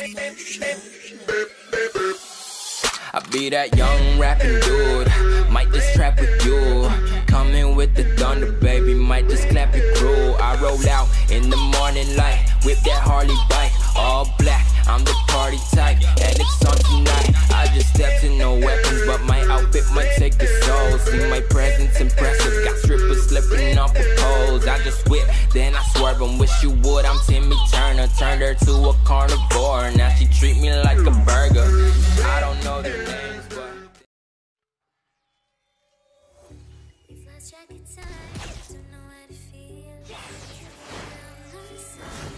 I be that young rapping dude, might just trap with you. Coming with the thunder, baby, might just clap your crew. I roll out in the morning light, whip that Harley bike, all black, I'm the party type, and it's on tonight. I just stepped in no weapons, but my outfit might take the soul. See my presence impressive, got strippers slipping off the poles. I just whip, then I swerve and wish you would. I'm Timmy Turner, turned her to a carnivore. Now she treat me like a burger. I don't know their names, but We've lost track of time, don't know how to feel. I'm lost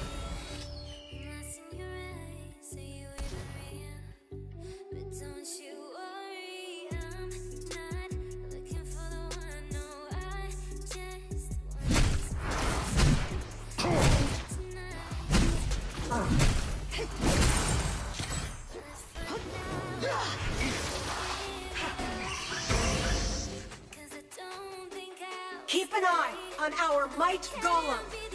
in your eyes, are you even real? But don't you worry, I'm not looking for the one. No, I just Keep an eye on our Might Golem.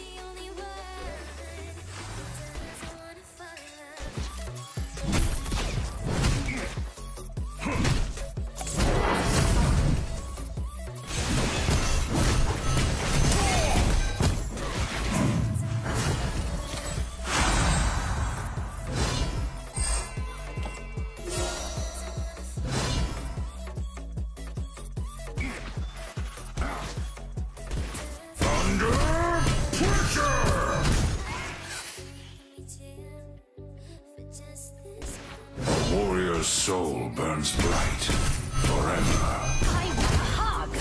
Warrior's soul burns bright forever. I want a hug.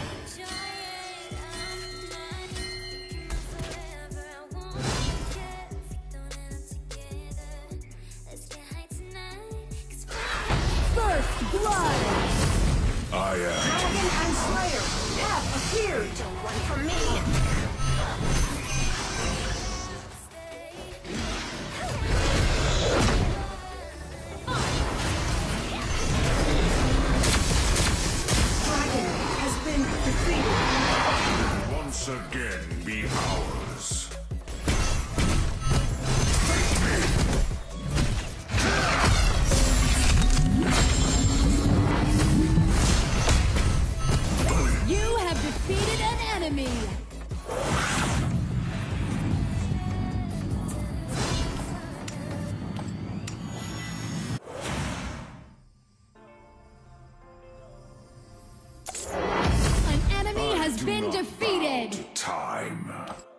First blood. I am. Dragon and Slayer have appeared. Don't run from me. Once again be ours. You have defeated an enemy. An enemy has been defeated. Time.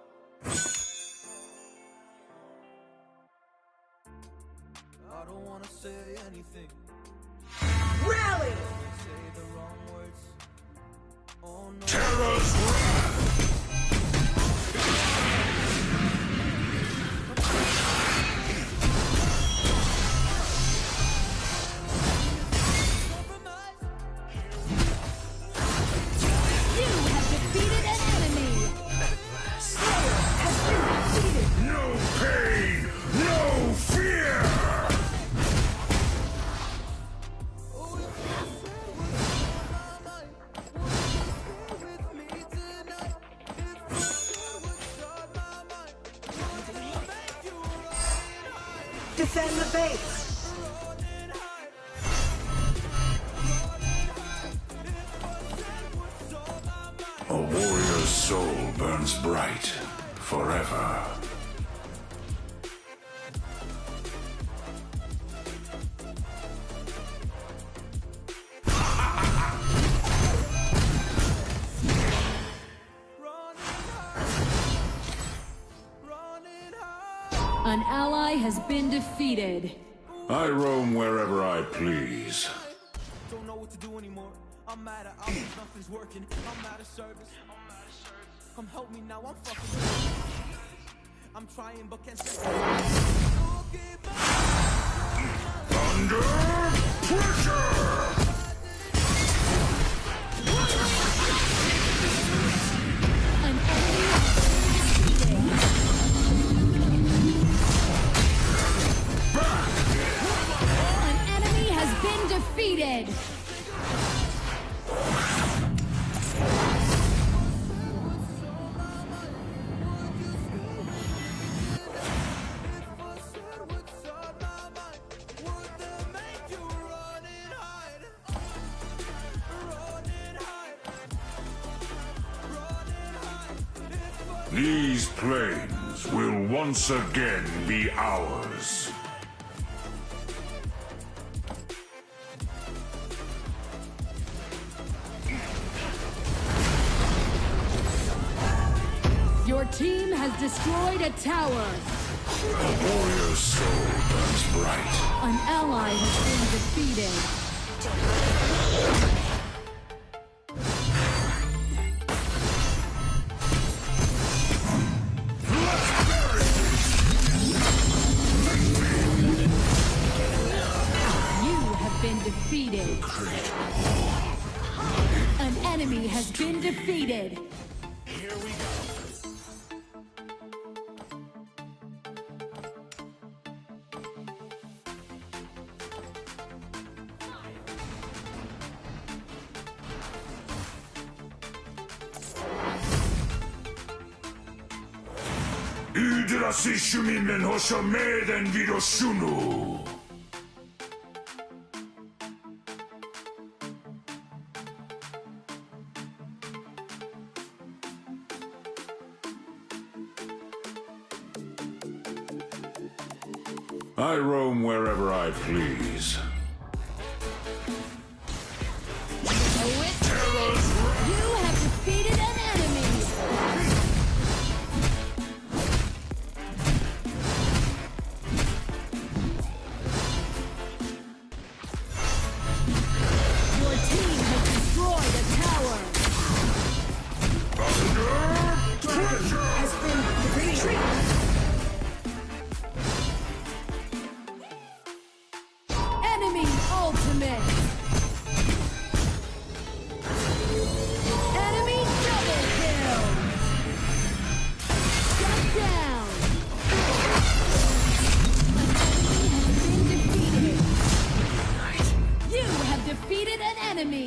I don't wanna say anything. Rally. Say the wrong words. Oh no. Terror's wrath. You have defeated an enemy. Slayer has been defeated. No pain, no fear. Defend the base. A warrior's soul burns bright forever. An ally has been defeated. I roam wherever I please. Don't know what to do anymore. I'm mad at hours, nothing's working. I'm out of service. Come help me now, I'm fucking. I'm trying but can't say. Under pressure! An enemy An enemy has been defeated. These plains will once again be ours. Your team has destroyed a tower. A warrior's soul burns bright. An ally has been defeated. You have been defeated. An enemy has been defeated. Here we go. Idrasi shumimen hoshameden vidoshunu. I roam wherever I please. You have defeated an enemy. Your team has destroyed a tower. Has been retreat. Enemy ultimate. Enemy double kill. Shut down. An enemy has been defeated. You have defeated an enemy.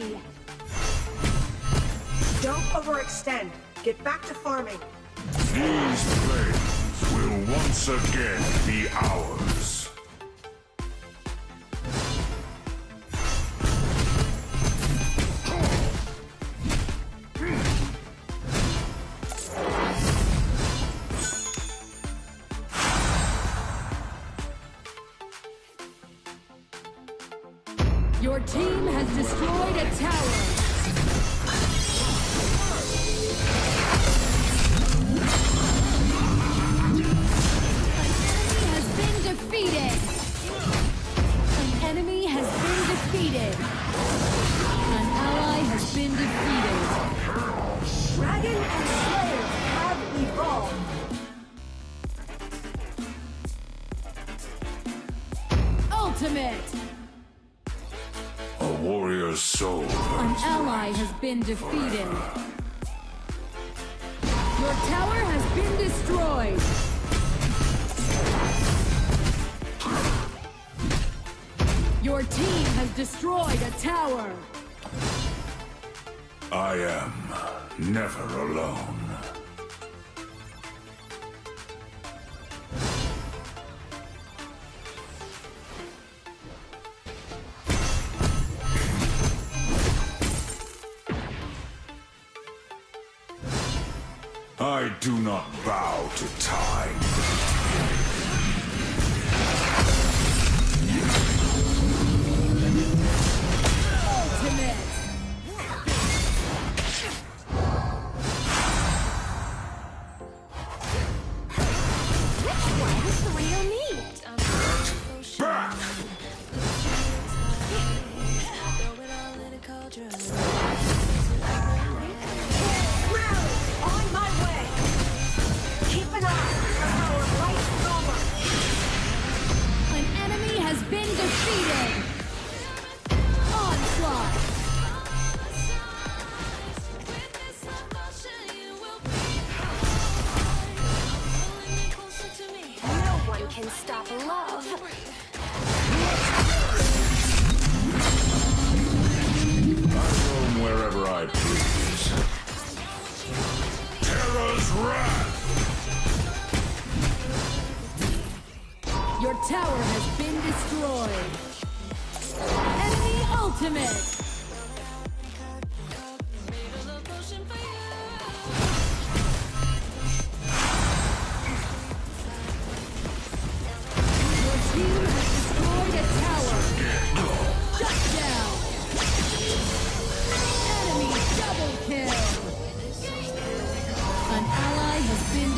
Don't overextend. Get back to farming. These plains will once again be ours. Your team has destroyed a tower. An enemy has been defeated. An ally has been defeated. Dragon and Slayer have evolved. Ultimate. A warrior's soul An burns ally has been defeated. Your tower has been destroyed. Your team has destroyed a tower. I am never alone. I do not bow to time. Ultimate. Back! On my way. Keep an eye on our light over. An enemy has been defeated. Onslaught. No one can stop love. I roam wherever I please. Terra's wrath! Your tower has been destroyed. Enemy ultimate.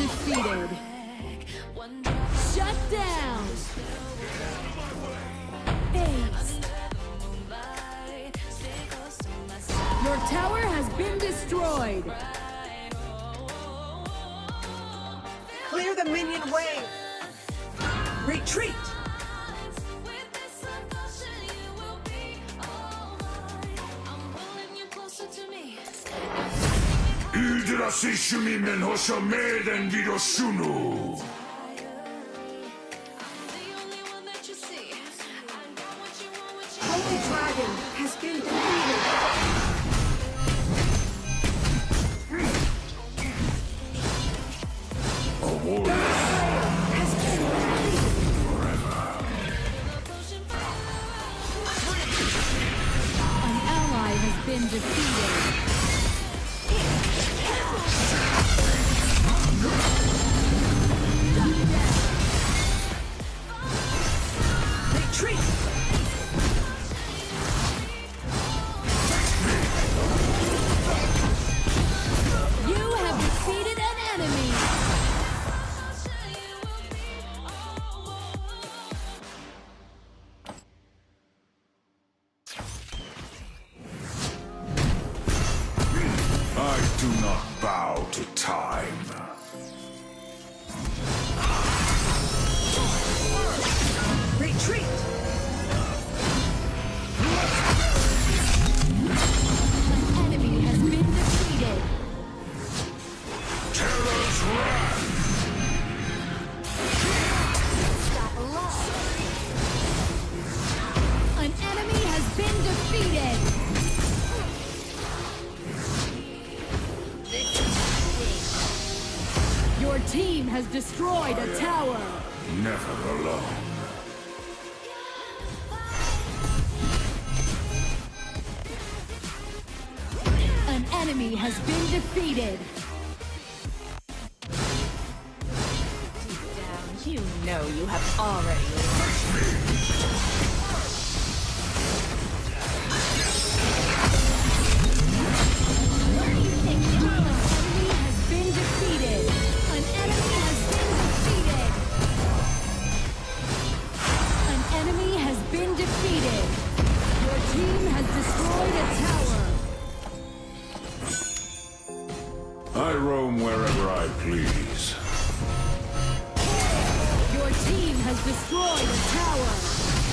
defeated. Shut down. Ace. Your tower has been destroyed. Clear the minion wave. Retreat. Yggdrasishumi men hosha meden vidoshunu. Holy Dragon has been defeated. A warrior Has been An ally has been defeated. Retreat. You have defeated an enemy. I do not bow to time. Retreat. An enemy has been defeated. Terror's wrath. An enemy has been defeated. Your team has destroyed a tower. Never alone. An enemy has been defeated. You know you have already lost. An enemy has been defeated. An enemy has been defeated. An enemy has been defeated. Your team has destroyed a tower. I roam wherever I please. Your team has destroyed a tower.